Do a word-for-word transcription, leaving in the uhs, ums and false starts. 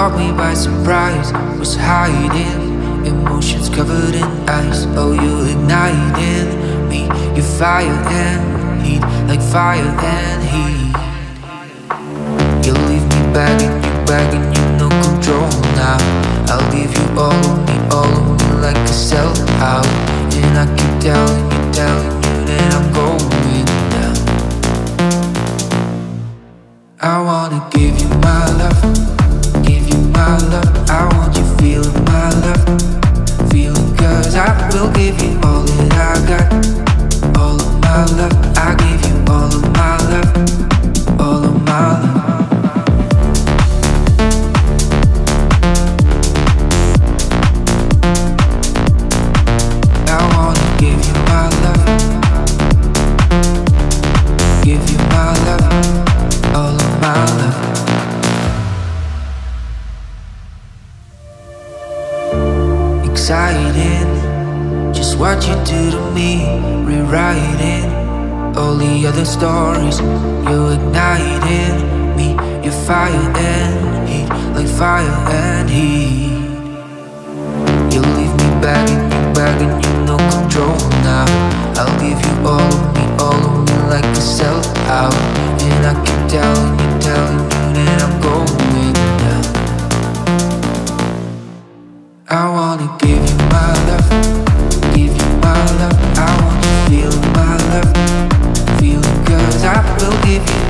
caught me by surprise, was hiding, emotions covered in ice. Oh, you igniting me, your fire and heat, like fire and heat. You leave me begging you, begging you, no control now. I'll give you all of me, all of me like a sellout. And I keep telling you, telling you that I'm going down. I wanna give you my love, give you my love. I want you feeling my love, feeling, cause I will give you all that I got. All of my love, I give you all of my love, all of my love. Exciting, just what you do to me, rewriting all the other stories. You're igniting me, your fire and heat, like fire and heat. You leave me begging you, begging you, no control now. I'll give you all of me, all of me like a sellout. And I keep telling you, telling you that I'm going down. I wanna give you my love, give you my love. I want you feeling my love, feeling, cause I will give you